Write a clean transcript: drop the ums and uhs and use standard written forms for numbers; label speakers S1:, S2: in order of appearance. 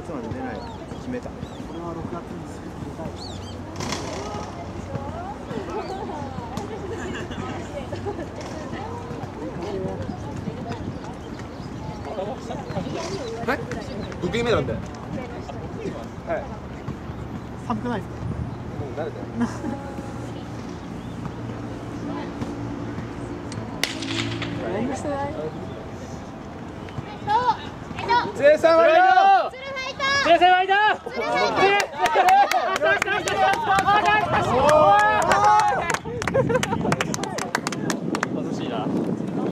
S1: 月まで出ない決めた。
S2: これは6月に出たい。
S3: はい。受け目なんで。はい。
S2: 寒くないですか。
S3: もう慣れて。ツレさんワイド。ツレさんワイド。ツレ。